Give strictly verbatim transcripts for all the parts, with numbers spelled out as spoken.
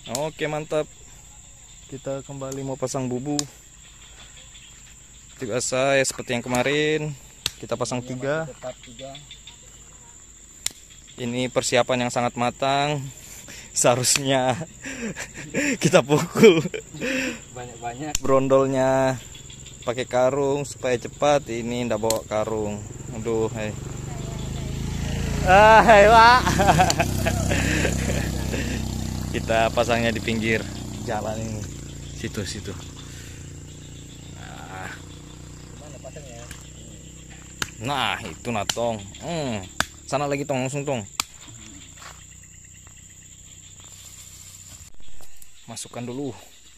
Oke, mantap. Kita kembali mau pasang bubu. Seperti biasa ya, seperti yang kemarin kita pasang tiga. Ini persiapan yang sangat matang. Seharusnya kita pukul banyak-banyak brondolnya pakai karung supaya cepat. Ini ndak bawa karung. Aduh, hai. Ah, hai, Pak. Kita pasangnya di pinggir jalan ini. Situ-situ. Nah. Nah, itu natong. Hmm. Sana lagi tong, langsung tong. Masukkan dulu.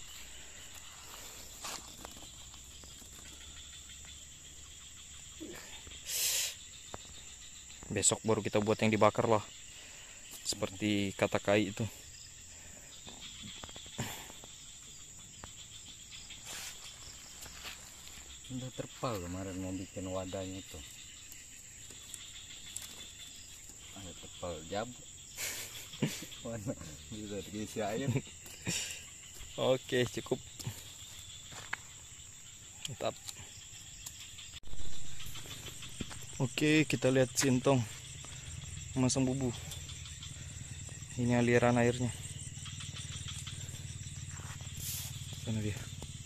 Besok baru kita buat yang dibakar lah. Seperti kata kai itu. Udah terpal kemarin mau bikin wadahnya itu. Ada terpal jabut. Mana bisa diisi air. Oke, cukup. Mantap. Oke, kita lihat sintong memasang bubu. Ini aliran airnya. Sana dia.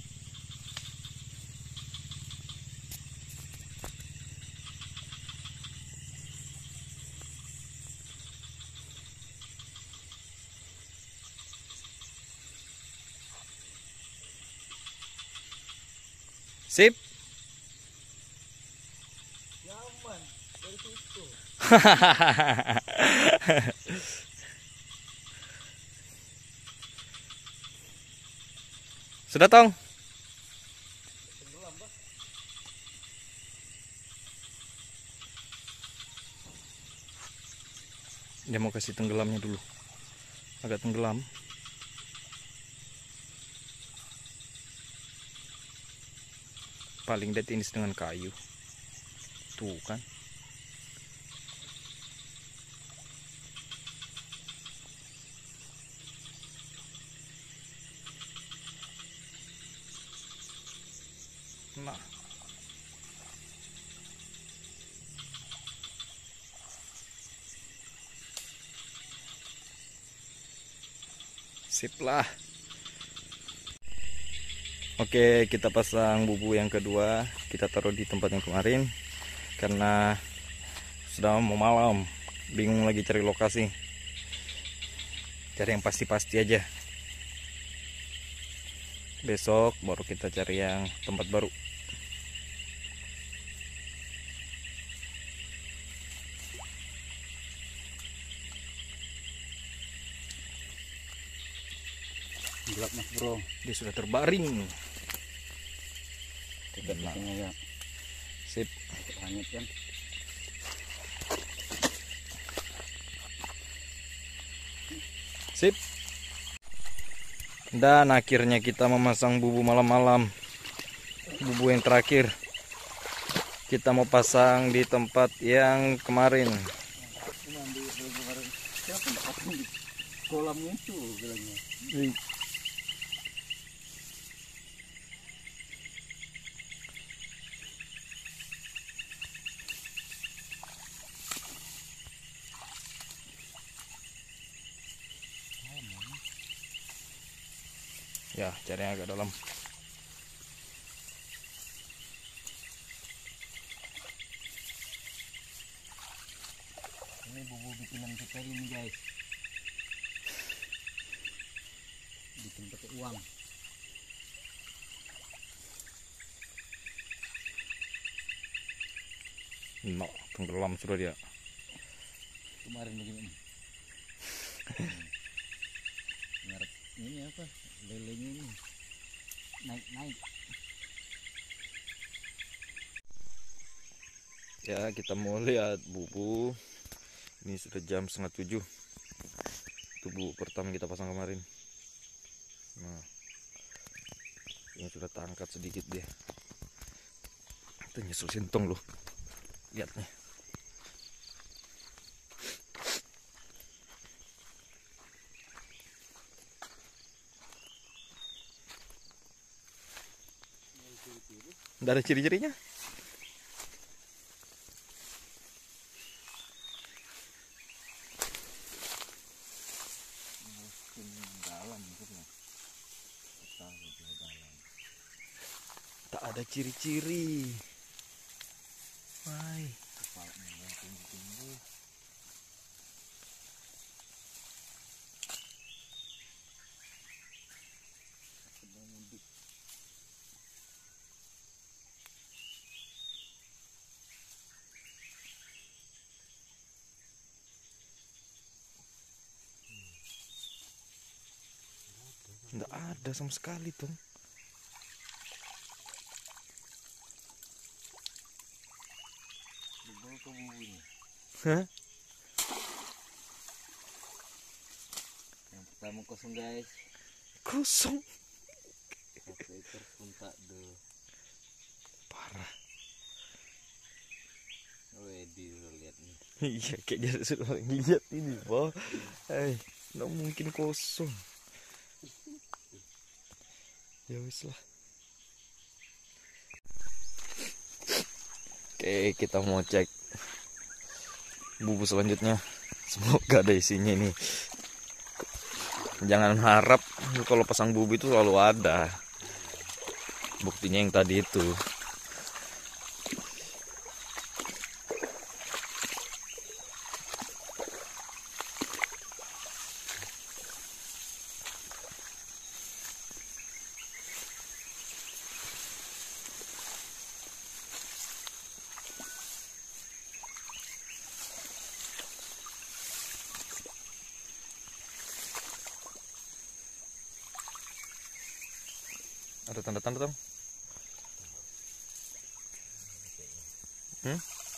Sip. Nyaman dari situ. Sudah, Tong? Dia mau kasih tenggelamnya dulu. Agak tenggelam. Paling det ini dengan kayu. Tuh kan. Nah. Sip lah. Oke, kita pasang bubu yang kedua. Kita taruh di tempat yang kemarin karena sudah mau malam, bingung lagi cari lokasi. Cari yang pasti-pasti aja. Besok baru kita cari yang tempat baru. Gelap mas bro, Dia sudah terbaring. tidak bikinnya ya. Sip. Hanyut kan. Sip. Dan akhirnya kita memasang bubu malam-malam. Bubu yang terakhir. Kita mau pasang di tempat yang kemarin. Kolam itu bilangnya. Ya, caranya agak dalam. Ini bubu bikinan kita ini guys. Bikin pakai uang. No, tenggelam sudah dia. Kemarin begini. Ngarep ini apa? Lelenya ini naik-naik. Ya, kita mau lihat bubu. Ini sudah jam setengah tujuh. Itu bubu pertama kita pasang kemarin. Nah, ini sudah terangkat sedikit dia. Itu nyusul sintong loh. Lihat nih. Nggak ada ciri-cirinya. Mungkin dalam gitu ya. Tahu dia dalam. Tak ada ciri-ciri. Wah. Kepalanya yang tinggi-tinggi. Sedang mudik. Nggak ada sama sekali tuh. Dibawa ke bubunya. Hah? Yang pertama kosong guys. Kosong. Satu ekor suntak deh. Parah. Wedi lo lihat nih. Iya, kayak jadi sudah lihat ini, Pak. Eh, nggak mungkin kosong. Ya wis lah. Oke, kita mau cek bubu selanjutnya. Semoga ada isinya nih. Jangan harap kalau pasang bubu itu selalu ada. Buktinya yang tadi itu. Ada tanda-tanda dong? Hmm?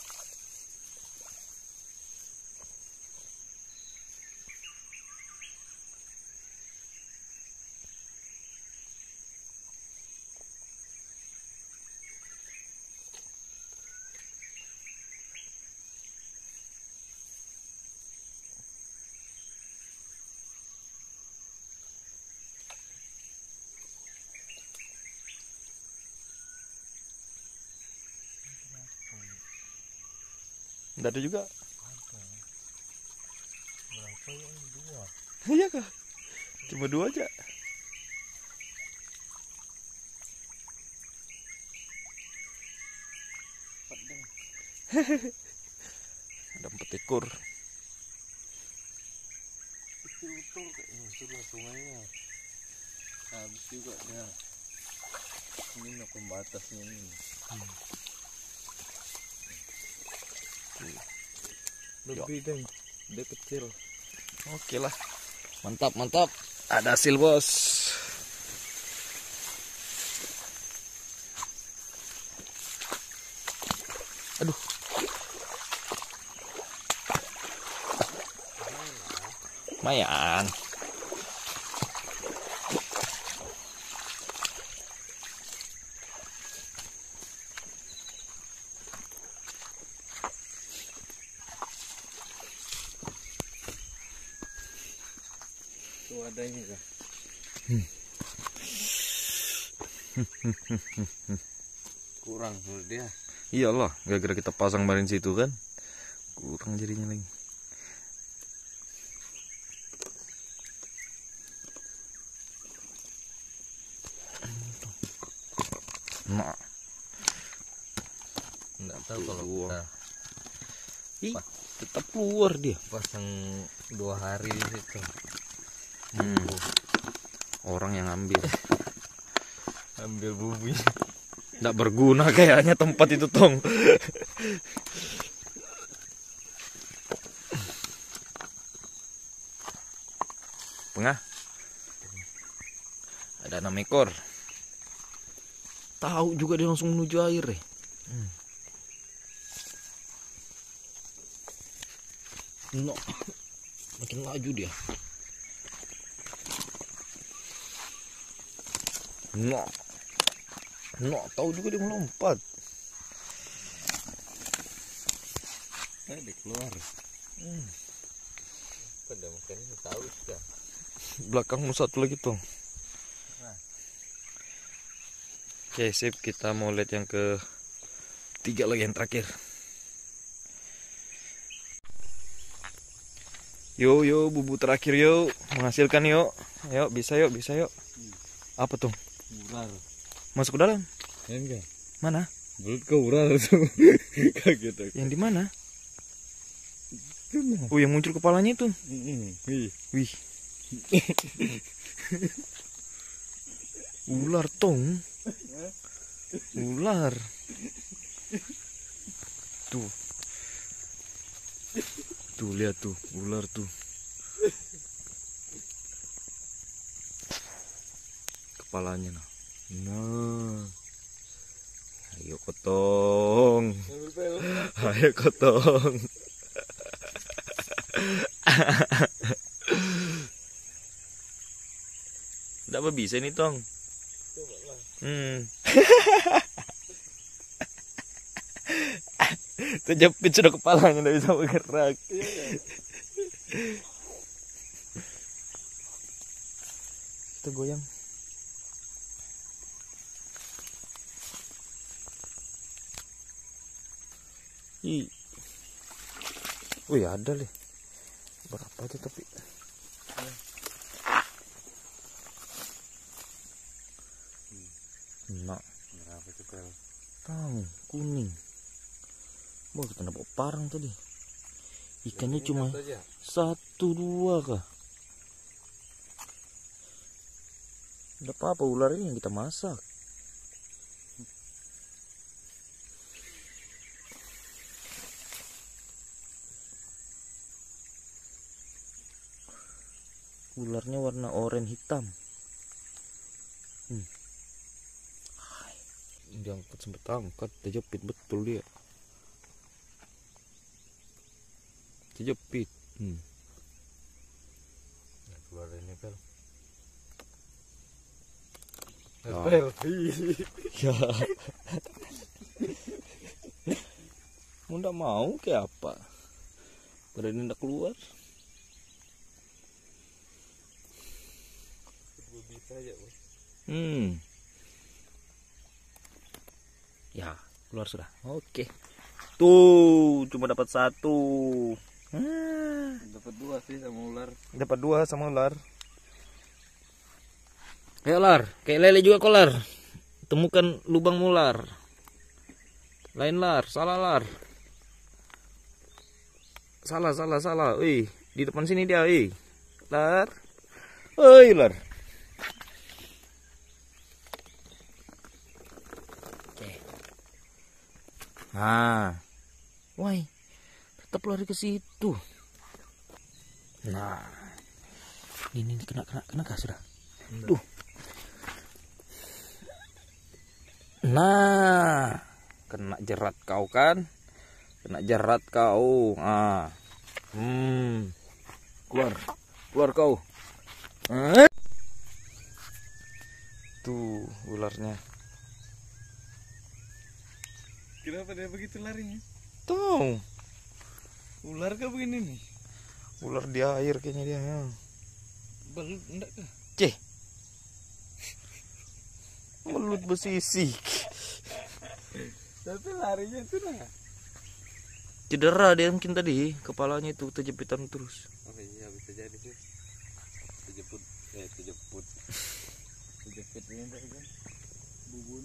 Nggak ada juga. Ada. Berapa ya? Dua. Iya kah? Cuma dua aja. Empat dong. Ada empat ekor. Kecil betul kayaknya. Sudah sungainya. Habis juga dia. Ini no pembatasnya ini. Hmm. Lebih dong. Dia kecil. Oke lah. Mantap, mantap. Ada hasil, Bos. Aduh. Lumayan. Tuh adanya kah? Hmm. Kurang menurut dia. Iyalah, gara-gara kita pasang kemarin situ kan. Kurang jadinya lagi. Nah, Nggak tahu kalau Dua. kita ih, tetap keluar dia. pasang dua hari di situ. Hmm. Orang yang ambil. Ambil bubunya. Nggak berguna kayaknya tempat itu, Tong. Tengah. Ada enam ekor. Tahu juga dia langsung menuju air ya. Hmm. No. Makin laju dia. No. No, tahu juga dia melompat. Eh, dia keluar. Hmm. Pada makannya tahu sudah. Belakangmu satu lagi, Tong. Nah. Oke sip, kita mau lihat yang ke tiga lagi, yang terakhir. Yo yo, bubu terakhir yuk, menghasilkan yuk. Yuk, bisa yuk, bisa yuk. Apa tuh? Ular. Masuk ke dalam. Enggak. Mana? Belut ke ular tuh. Kaget aku. Yang di mana? Oh, yang muncul kepalanya itu. Wih. Wih. Ular tong. Ular. Tuh. Tuh lihat tuh, ular tuh. Kepalanya nah. Nah. Ayo kotong. Ayo kotong. Tidak apa bisa nih tong. Hmm. Terjepit sudah kepalanya, tidak bisa bergerak. Kita goyang. Ih. Wih, ada deh. Berapa aja tapi. Nah, Berapa tuh pel? tahu kuning. Wah, kita dapat parang tadi. Ikannya cuma satu dua kah? Tidak apa-apa, ular ini yang kita masak. Ularnya warna oranye hitam. Hmm. Diangkat sampai tangkat, terjepit betul dia. Terjepit. Hmm. Nah, keluar ini pel. Ya. Pel. Ya. Mau ndak mau kayak apa? Berani ndak keluar. Bisa aja, Bos. Hmm. Ya, keluar sudah. Oke. Tuh, cuma dapat satu. Ah. Dapat dua sih sama ular. Dapat dua sama ular. Ayo ular, kayak lele juga kolar. Temukan lubang ular. Lain lar, salah lar. Salah, salah, salah. Wih, di depan sini dia, wih. Lar. Woi, ular. Oke. Nah. Woi. Tetap lari ke situ. Nah. Ini, ini kena kena kena kah sudah? Tuh. Nah, kena jerat kau kan? Kena jerat kau. Ah. Hmm. Keluar. Keluar kau. Eh? Tuh ularnya. Kenapa dia begitu larinya? Tuh. Ular kah begini nih? Ular di air kayaknya dia ya. Belut enggak kah? Cih. Belut besisik. Tapi larinya itu nah. Cedera dia mungkin tadi, kepalanya itu terjepitan terus. Oh iya, bisa jadi sih. Terjeput, eh terjeput. Terjeput ini kan bubun.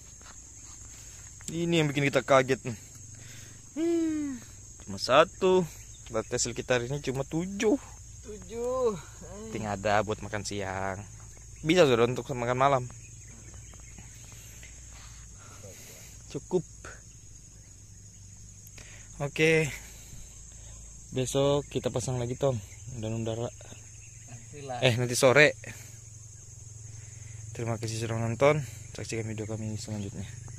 Ini yang bikin kita kaget nih. Hmm, cuma satu. Berarti hasil kita hari ini cuma tujuh. Tujuh. Tinggal ada buat makan siang. Bisa sudah untuk makan malam. Cukup. Oke. Besok kita pasang lagi tong dan undara. Eh nanti sore. Terima kasih sudah nonton. Saksikan video kami selanjutnya.